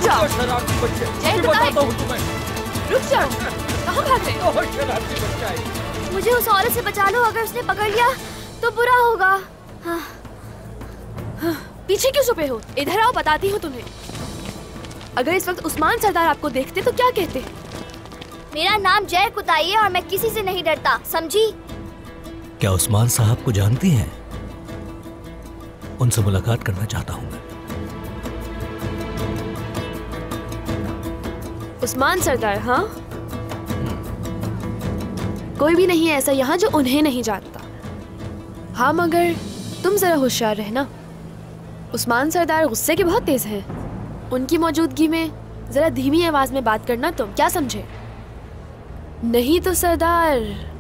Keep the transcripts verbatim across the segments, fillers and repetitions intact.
जाओ। शरारती बच्चे, जय बताता हूँ तुम्हें। रुक जाओ, कहाँ भाग रहे हो? शरारती बच्चा है। मुझे उस औरत से बचा लो, अगर उसने पकड़ लिया तो बुरा होगा। हाँ। हाँ, पीछे क्यों छुपे हो? इधर आओ, बताती हूँ तुम्हें। अगर इस वक्त उस्मान सरदार आपको देखते तो क्या कहते? मेरा नाम जय कुताई है और मैं किसी से नहीं डरता, समझी? क्या उस्मान साहब को जानती हैं? उनसे मुलाकात करना चाहता हूँ मैं। उस्मान सरदार? हाँ, कोई भी नहीं है ऐसा यहाँ जो उन्हें नहीं जानता। हाँ, मगर तुम जरा होशियार रहना। उस्मान सरदार गुस्से के बहुत तेज हैं। उनकी मौजूदगी में जरा धीमी आवाज में बात करना, तुम क्या समझे? नहीं तो सरदार।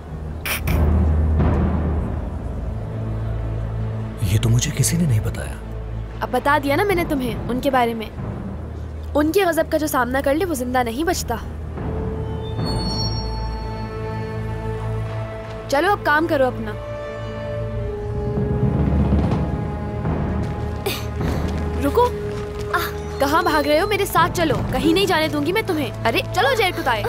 ये तो मुझे किसी ने नहीं बताया। अब बता दिया ना मैंने तुम्हें उनके बारे में। उनके गजब का जो सामना कर ले वो जिंदा नहीं बचता। चलो अब काम करो अपना। रुको, कहाँ भाग रहे हो? मेरे साथ चलो, कहीं नहीं जाने दूंगी मैं तुम्हें। अरे चलो जय कुताई।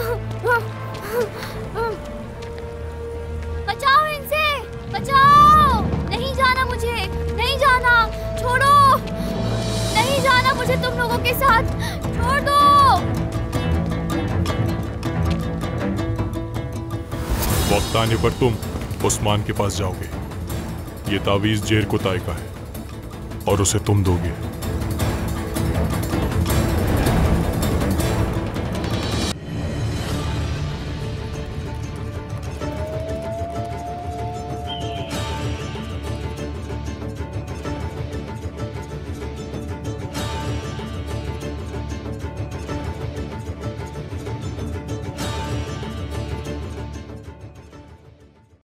बचाओ इनसे, बचाओ! नहीं जाना मुझे, नहीं जाना, छोड़ो! नहीं जाना मुझे तुम लोगों के साथ, छोड़ दो! वक्त आने पर तुम उस्मान के पास जाओगे। ये तावीज जेर कुताई का है और उसे तुम दोगे।